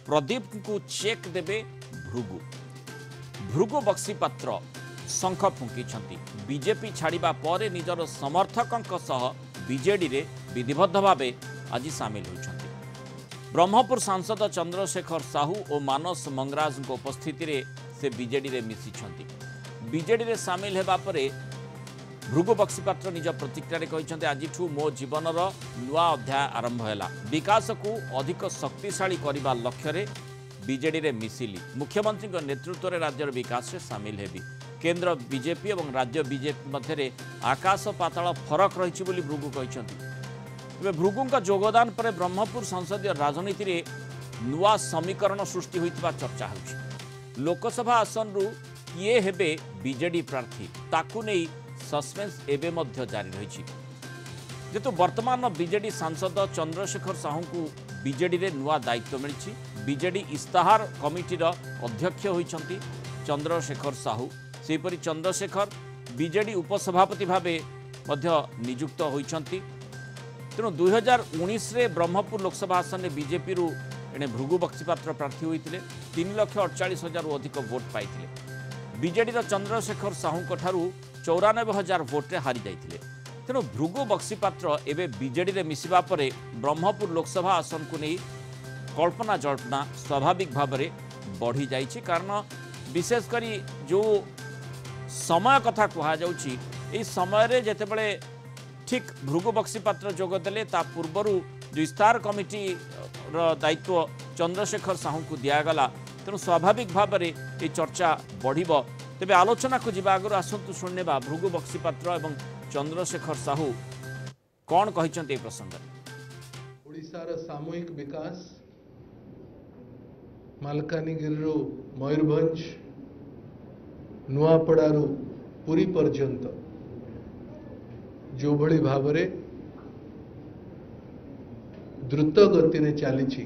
प्रदीप को चेक देबे भृगु। भृगु बक्सीपात्र शंख फुंकी बीजेपी छाड़िबा परे निजर समर्थकों सह बीजेडी रे विधिबद्ध भावे आज सामिल होइछन्ति। ब्रह्मपुर सांसद चंद्रशेखर साहू और मानस मंगराज उपस्थिति रे से बीजेडी रे मिसिछन्ति। बीजेडी रे सामिल हेबा परे भृगु बक्सीपात्र निज प्रतिक्रिया कहते आज मो जीवनर नुआ अध्याय आरंभ है। विकास को अधिक शक्तिशाली करने लक्ष्य बीजेडी रे मिसिली। मुख्यमंत्री नेतृत्व में राज्यर विकास में सामिल हेबी। केंद्र बीजेपी और राज्य बीजेपी मध्य आकाश पाताल फरक रही भृगु कहते। भृगु योगदान पर ब्रह्मपुर संसदीय राजनीति रे नुआ समीकरण सृष्टि होइतिबा चर्चा होछि। लोकसभा आसन रु किए हेबे बीजेडी प्रार्थी ताकू नहीं सस्पेंस एबे मध्य जारी रही। जेतु वर्तमान बीजेडी सांसद चंद्रशेखर साहू को बीजेडी रे नुआ दायित्व मिली। बीजेडी इस्ताहार कमिटीर अध्यक्ष होइछन्ति चंद्रशेखर साहू। सेपरि चंद्रशेखर बीजेडी उपसभापति भावे मध्य नियुक्त होइछन्ति। तेणु 2019 रे ब्रह्मपुर लोकसभा आसन में बीजेपी रु एणे भृगु बक्सीपात्र प्रार्थी होते 3,48,000 अधिक भोट पाई। बीजेडी चंद्रशेखर साहू ठारू 94,000 भोट्रे हारी जाइथिले। तेणु भृगु बक्सीपात्र एवं बीजेडी रे मिसिबा परे ब्रह्मपुर लोकसभा आसन को नहीं कल्पना जल्पना स्वाभाविक भाव में बढ़ी जाइछि। कारण विशेषकर जो समय कथा कहुच्छी यही समय जितेबले ठीक भृगु बक्सीपात्र जोगदेले ता पूर्वर जो इस्तार कमिटी दायित्व चंद्रशेखर साहू को दिगला। तेणु स्वाभाविक भाव में ये चर्चा बढ़िबो। तेबे आलोचना को जीवा आगु आसतु शुणा भृगु बक्सीपात्र एवं चंद्रशेखर साहू कौन कहते प्रसंग। ओडिशार सामूहिक विकास मालकानगिरी मयूरभंज नुआपड़ारू पुरी पर्यंत जो भली भाव में द्रुत गति में चली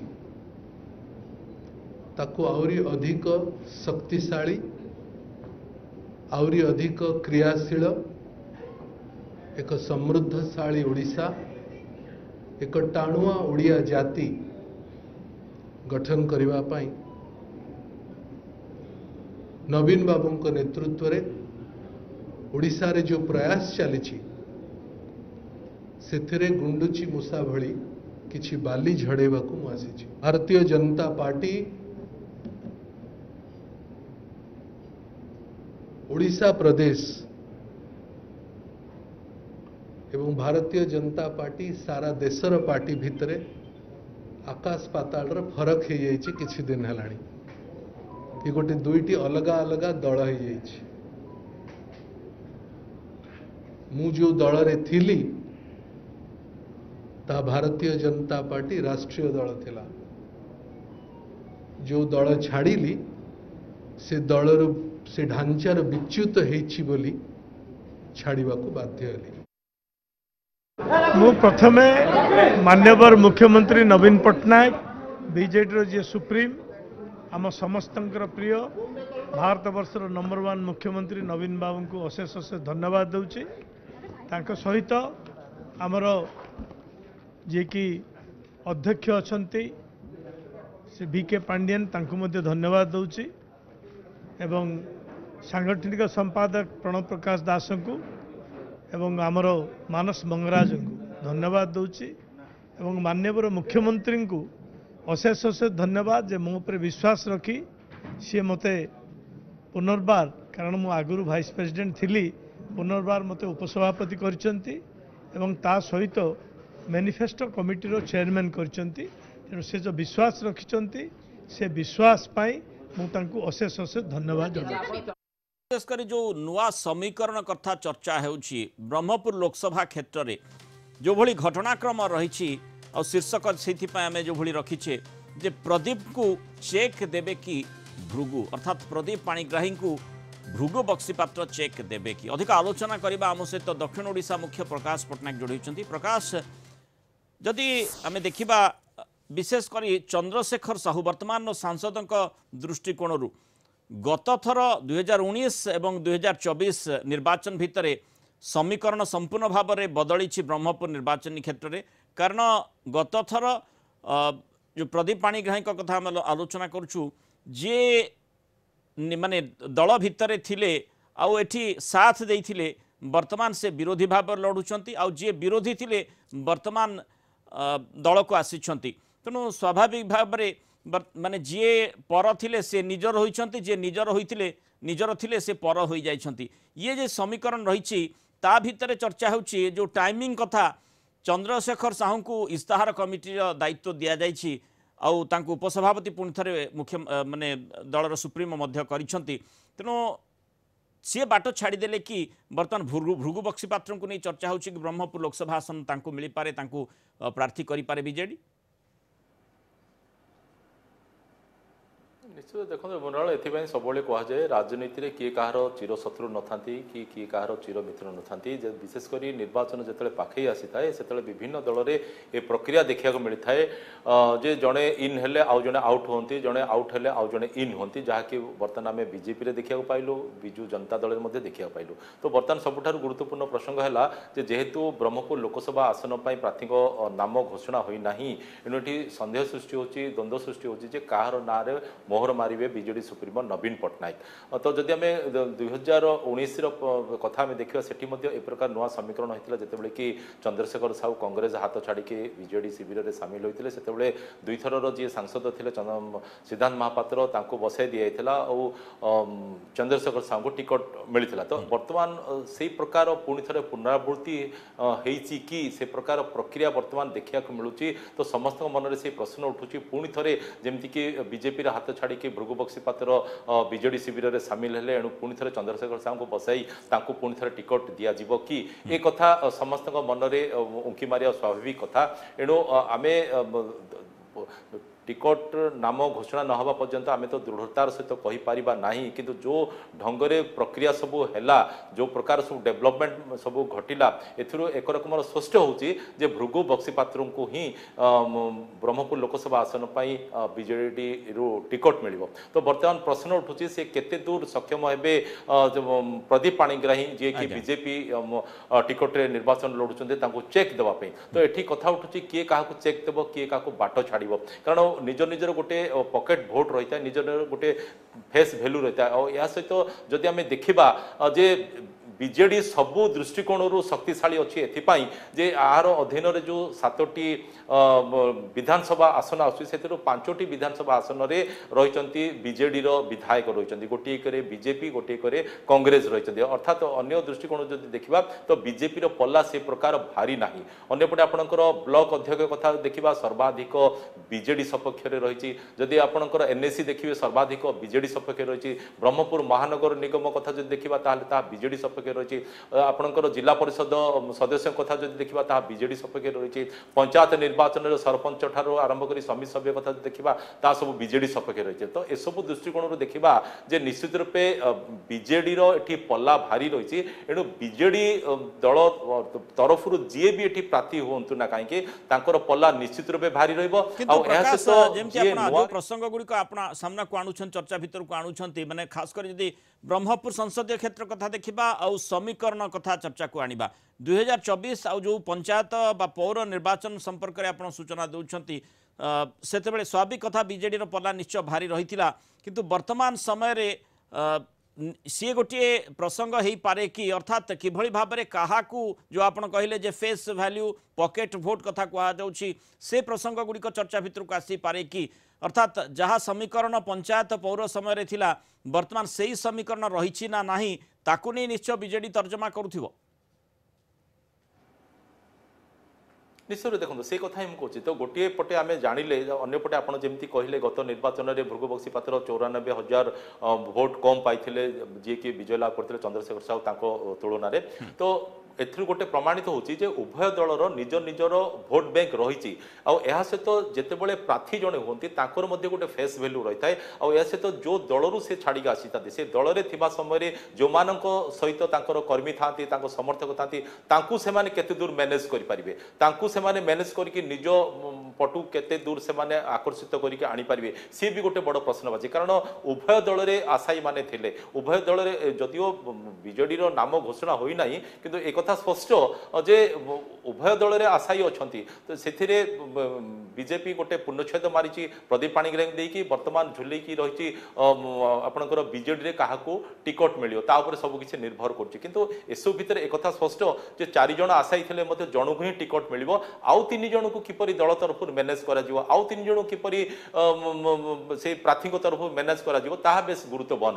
ताकू आउरी अधिक शक्तिशाली आउरी अधिक क्रियाशील एक समृद्धशाली ओडिशा एक टाणुआ ओडिया जाति गठन करने पाई नवीन बाबू नेतृत्व रे ओडिशा रे जो प्रयास चली से गुंडुची मूसा भली किछि बाली झड़ेबा को आसी। भारतीय जनता पार्टी ओडिशा प्रदेश एवं भारतीय जनता पार्टी सारा देशर पार्टी भितरे आकाश पाताल फरक हो जाइए। किछि दिन हेलाणी ये गोटे दुईटी अलगा अलगा दल हो जाइए। मु जो दल रे थिली ता भारतीय जनता पार्टी राष्ट्रीय दल थिला। जो दल छाड़िली से दलर से ढांचार विच्युत होइछि बोली छाड़िबा को बाध्य हेली। मु प्रथमे माननीय मुख्यमंत्री नवीन पट्टनायक बीजेडी जी सुप्रीम आम समस्त प्रिय भारत वर्षर नंबर 1 मुख्यमंत्री नवीन बाबू को अशेष अशेष धन्यवाद दूची। तांको सहित आमर जी की अध्यक्ष अछंती से VK पांडियन तांको मध्य धन्यवाद दूची एवं सांगठनिक संपादक प्रणव प्रकाश दास को एवं आमर मानस मंगराज को धन्यवाद दूची एवं माननीय मुख्यमंत्री को अशेष अशेष धन्यवाद जे मो पर विश्वास रखी सी मते पुनर्बार कारण मु आगुरु वाइस प्रेसिडेंट थिली पुनर्बार मते उपसभापति करचंती एवं ता सहित मैनिफेस्टो कमिटीर चेयरमैन करचंती। तेणु से जो विश्वास रखिचंती से विश्वास पाई मु तांको अशेष अशेष धन्यवाद जनाउछि। विशेषकर जो नुआ समीकरण कथा चर्चा होउछि ब्रह्मपुर लोकसभा क्षेत्र में जो भली घटनाक्रम रही और शीर्षक से आम जो भली रखीचे जे प्रदीप को चेक देबे कि भृगु अर्थात प्रदीप पाणिग्राही को भृगु बक्सीपात्र चेक देबे कि अधिक आलोचना करबा आम सहित दक्षिण ओडिशा मुख्य प्रकाश पट्टनायक जोड़ी होइछन्ति। प्रकाश जदि आम देखा विशेषकर चंद्रशेखर साहू वर्तमान सांसद दृष्टिकोण गत थर 2019 एवं 2024 निर्वाचन भितर समीकरण संपूर्ण भाव में बदली ब्रह्मपुर निर्वाचन क्षेत्र में कारण गत थर जो प्रदीप पाणिग्राही कथा आम आलोचना करुचु जे माने दल भितर थिले आउ एठी साथ देइथिले वर्तमान से विरोधी भाव लड़ुचंती आउ जे विरोधी थिले वर्तमान दल को आसिछंती तेणु स्वाभाविक भाव माने जे पर थिले से निजर होइछंती जे निजर होइथिले निजर थिले से पर होई जाइछंती ये जे समीकरण रहिछि ता भितर चर्चा होछि जो टाइमिंग कथा चंद्रशेखर साहू को इस्ताहार कमिटी दायित्व दिया जाइछि आउ तांको उपसभापति पुणी थे मुख्य माने दलर सुप्रीमो मध्य करिछंती तेणु सी बाट छाड़देले कि बर्तमान भृगु बक्सीपात्र को नहीं चर्चा होछि कि ब्रह्मपुर लोकसभा आसन तांको मिली पारे तांको प्रार्थी करि पारे बीजेडी निश्चित देखो मनोहर एथि सब कहुए राजनीति किए कहार चिर शत्रु न था कि किए कहार चिर मित्र न था विशेषकर निर्वाचन जो पाखे आसी थाए से विभिन्न दल में ये प्रक्रिया देखा मिलता है जे जड़े इन हेले आउ जड़े आउट होती जड़े आउट हेले आउ जड़े इन होती जहाँकि बर्तमान आम बीजेपी देखा पाइलु विजु जनता दल में देखा पाइलु तो बर्तमान सबुठ गुरुत्वपूर्ण प्रसंग है जेहेतु ब्रह्मपुर लोकसभा आसन प्रार्थी नाम घोषणा होना एणु सन्देह सृष्टि होती द्वंद्व सृष्टि होती कहार ना मोहर मारे बीजेडी सुप्रीमो नवीन पट्टनायक तो जदि आम 2019 कथा देखा से प्रकार नुआ समीकरण होता जितेबाला कि चंद्रशेखर साहू कांग्रेस हाथ छाड़ी बीजेडी शिविर में सामिल होते से दुई थर जी सांसद थे सिद्धांत महापात्र बसाई दि जाता चंद्रशेखर साहू को टिकट मिलता तो बर्तमान से प्रकार पुणी थे पुनरावृत्ति होती कि से प्रकार प्रक्रिया बर्तमान देखा मिलूँ तो समस्त मन में से प्रश्न उठूँ पुणी थे जमीक बीजेपी हाथ छाड़ी भृगु बक्सीपात्र बीजेडी शिविर में सामिल हेले एणु पुणी थे चंद्रशेखर साहू को बसाई पुणी थे टिकट दिज्व कि एक कथा समस्त मन में उंकी मारिया स्वाभाविक कथा एणु आम टिकट नाम घोषणा न हवा पर्यंत आम तो दृढ़तार सहित कहीपर ना किंतु जो ढंगरे प्रक्रिया सब है जो प्रकार सब डेवलपमेंट सब घटिला एक रकम स्पष्ट होची जे भृगु बक्सीपात्र को ही ब्रह्मपुर लोकसभा आसन बीजेडी रु टिकट मिल तो बर्तमान प्रश्न उठुची से केते दूर सक्षम हे प्रदीप पाणिग्राही जी कि बीजेपी टिकट निर्वाचन लड़ुंट चेक देवाई तो ये कथा उठुची किए क्या चेक देव किए क्या बाट छाड़ कारण निज निजर गोटे पॉकेट भोट रही है निजर गोटे फेस भैल्यू रही है और या सहित जदि आम देखा जे बीजेडी सबू दृष्टिकोण शक्तिशाली अच्छी एथिपाई जे आहार अधीन रे जो 7टी विधानसभा आसन आसुची से 5टी विधानसभा आसन रे रही बीजेडी विधायक रही गोटे बीजेपी गोटे कांग्रेस रही अर्थात अन्य दृष्टिकोण जो देखा तो बीजेपी पल्ला से प्रकार भारी ना अंपटे आपंकर ब्लॉक अध्यक्ष कथा देखा सर्वाधिक बीजेडी सपक्ष रही जदि आपंकर एनएसी देखिए सर्वाधिक बीजेडी सपक्ष रही ब्रह्मपुर महानगर निगम कथा जो देखा बीजेडी सपक्ष रही आपंकर जिला परिषद सदस्य कथा जो देखा बीजेडी सपक्ष रही पंचायत निर्वाचन सरपंच ठार आरंभ कर समिति सभ्य कथा देखा सब बीजेडी सपक्ष रही तो यू दृष्टिकोण देखा जे निश्चित रूपे बीजेडी री पल्ला भारी रही एणु बीजेडी दल तरफ जी भी ये प्रार्थी हूँ ना कहीं पल्ला निश्चित रूपे भारी प्रसंग गुड़िक सामना को आणुछन चर्चा भितर को आणुछन माने खास कर यदि ब्रह्मपुर संसदीय क्षेत्र कथा देखा आउ समीकरण कथा चर्चा को आनिबा 2024 आउ जो पंचायत बा पौर निर्वाचन संपर्क में आप सूचना दौरान सेतेबेले स्वाभाविक कथा बीजेडी पल्ला निश्चय भारी रही किंतु वर्तमान समय रे सी गोटे प्रसंग हो पारे कि अर्थात किभली भाव में क्या जो आप कहले जे फेस वैल्यू पॉकेट भोट कथा कहुच्छी से प्रसंग गुड़िक चर्चा भितर को आसी पारे कि अर्थात जहाँ समीकरण पंचायत पौर समय रे थिला वर्तमान से ही समीकरण रही ना नहीं ताकू नहीं निश्चय बीजेडी तर्जमा करुथिबो निश्चय देखो से कथा ही कहूँ तो गोटे पटे आम जानिले अंपटे आपड़ जमी कहले गत निर्वाचन में भृगु बक्सीपात्र 94,000 भोट कम पाई जी कि विजय लाभ करते चंद्रशेखर साहू तुलन में तो एथु गोटे प्रमाणित होची जे उभय दलर निज निजर भोट बैंक रही सहित जितेबाला प्रार्थी जड़े होती गोटे फेस भैल्यू रही है और यह सहित जो दलू से छाड़ी आसी था से दल में थिबा समय जो सहित कर्मी था समर्थक था केते दूर मैनेज करें से मैनेज करके निज पटु केते दूर से आकर्षित करके आनीपारे सी भी गोटे बड़ प्रश्नबाची कारण उभय दल में आशायी माने थिले उभय दल में जदिओ बीजेडी नाम घोषणा होना कि एकथा स्पष्ट जे उभय दल रे आशायी अछंती तो सेथिरे बीजेपी गोटे पूर्णछेद मारिची प्रदीप पाणिग्राही देकी वर्तमान झुलेकी रही आपनकर बीजेडी रे काहाकू टिकट मिलियो ता ऊपर सब किछि निर्भर करछि किंतु एसो भितर एकथा स्पष्ट जे 4 जण आशायी थिले मते जणकु ही टिकट मिलिबो आउ 3 जण को किपरि दल तरफ मैनेज करा जिवो आउ 3 जण किपरि से प्रार्थी को तरफ मैनेज करा जिवो ताहा बेस गुरुत्व बहन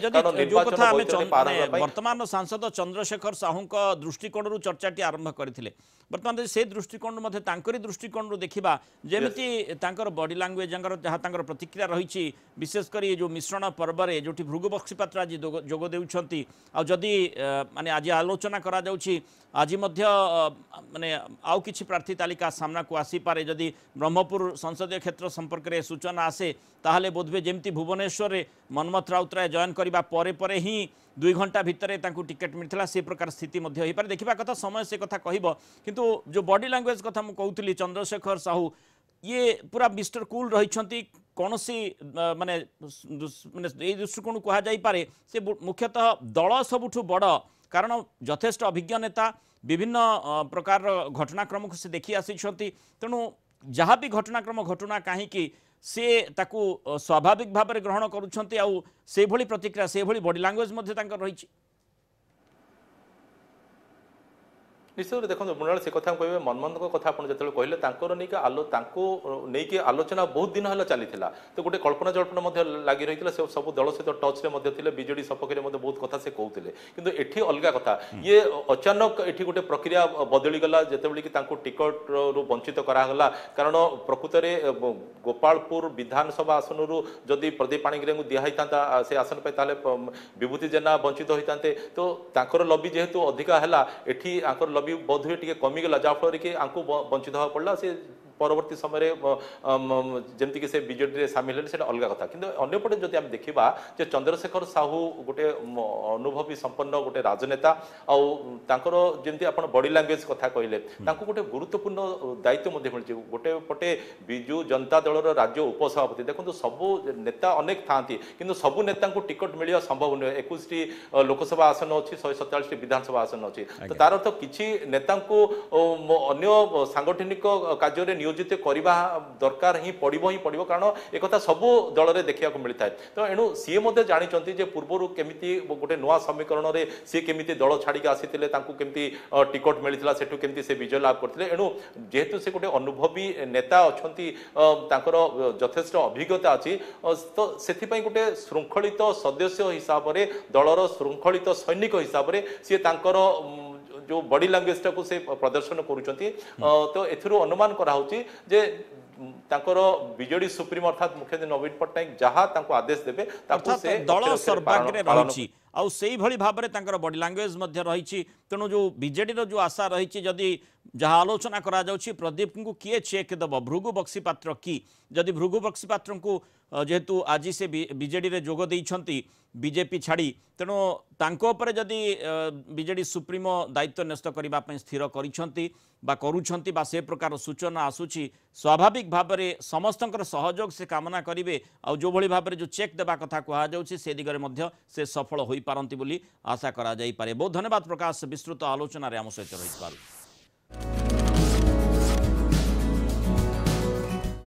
करे वर्तमान सांसद चंद्रशेखर साहू दृष्टिकोण चर्चाटी आरंभ करथिले वर्तमान से दृष्टिकोण मध्य तांकरी दृष्टिकोण देखिबा जेमिति तांकर बॉडी लैंग्वेज जहाँ तांकर प्रतिक्रिया रही विशेषकर ये जो मिश्रण पर्व रे जोटी भृगु बक्सीपात्र आज जोग देउछंती आ जदि माने आज आलोचना करा जाउछि आज मध्य माने आउ किछि प्रार्थी तालिका सामना को आसी पारे जदि ब्रह्मपुर संसदीय क्षेत्र संपर्क में सूचना आसे ताहले बोधवे जेमती भुवनेश्वर रे मनमथ राउतराय जॉइन करबा परे परे ही 2 घंटा भितर तांकू टिकेट मिलता से प्रकार स्थिति मध्य होई पारे देखिबा कथा समय से कथा कहबो किंतु जो बॉडी लैंग्वेज कथा मु कहउतली चंद्रशेखर साहू ये पूरा मिस्टर कूल रही कौन सी माने माने दृष्टिकोण कह जाई पारे से मुख्यतः दल सबुठु बड़ कारण यथेष्ट अभिज्ञ नेता विभिन्न प्रकार घटनाक्रम को से देखी आसी तेणु जहाँ भी घटनाक्रम घटना कहीं से ताकू स्वाभाविक भाव में ग्रहण करुँच से भली प्रतिक्रिया से भली बॉडी लैंग्वेज रही निश्चित देखो मुनाल से कथा कहे मनमोहन कथा आप जो कहले नहीं आलोचना बहुत दिन है चली तो गोटे कल्पना जल्पना लगी रही से सब दल सहित टच में बीजेडी सपक्ष में बहुत कथा से कहते किंतु एठी अलग कथा ये अचानक एठी गोटे प्रक्रिया बदली गला जिते कि टिकट रु वंचित करागला कारण प्रकृत में गोपालपुर विधानसभा आसन रु जदि प्रदीप पाणिग्राही दिखाई था से आसन पर विभूति जेना वंचित होते तो तांकर लबी जेहेतु अधिका है एठी आंकर लबी बोधवे टी कमीगला जहाँफल कि आंकु वंचित हवा पड़ा से परवर्ती समय जमती कि से बीजेडी सामिल है से अलग कथा किंतु अन्यपटे जब आम देखा चंद्रशेखर साहू गोटे अनुभवी संपन्न गोटे राजनेता आउर जमी आप बॉडी लैंग्वेज कथा कहले गोटे गुरुत्वपूर्ण दायित्व मिली गोटे पटे विजु जनता दल राज्य उपसभापति देखो सबू नेता अनेक था कि सबू नेता टिकट मिलवा संभव नुहे 21 लोकसभा आसन अच्छी 147 विधानसभा आसन अच्छी तो तार अर्थ किसी नेता अन्य सांगठनिक कार्य नियोजित करवा दरकार ही पड़ो कारण एक सबू दल में देखा मिलता है तो एणु सी जानी पूर्व केमी गोटे नुआ समीकरण में सी केमी दल छाड़ी आसी केमी टिकट मिलता सेठू केमी से विजय लाभ करते एणु जेहेतु से गोटे अनुभवी नेता अच्छा यथेष्ट अभिज्ञता अच्छी तो से गोटे श्रृंखलित सदस्य हिसाब से दलर श्रृंखलित सैनिक हिसाब से सी जो बॉडी लैंग्वेज टाक से प्रदर्शन करुँच तो एथुरु अनुमान कराऊँची जे तांकर बीजेडी सुप्रीम अर्थात मुख्यमंत्री नवीन पट्टनायक जहाँ आदेश देवे दल सर्वाग्रे रही आउ से भली भाव में तांकर बॉडी लैंग्वेज रही तेणु जो बीजेडी जो आशा रही जदि जहाँ आलोचना करा जाउछि प्रदीप को किए चेक दब भृगु बक्सीपात्र की जदि भृगु बक्सीपात्र को जेहेतु आज से बीजेडी रे जोग देइछंती बीजेपी छाड़ी तेणु तांको पर जदि बीजेडी सुप्रीमो दायित्व न्यस्त करबा पई स्थिर करिछंती बा करूछंती बा से प्रकार सूचना आसुछि स्वाभाविक भाव में समस्तंकर सहयोग से कामना करिवे आ जो भली भाव में जो चेक देबा कथा कहा जाउछि से दिगरे मध्य से सफल होई पारंती बोली आशा करा जाई पारे। बहुत धन्यवाद प्रकाश विस्तृत आलोचना रे आम सहित रही।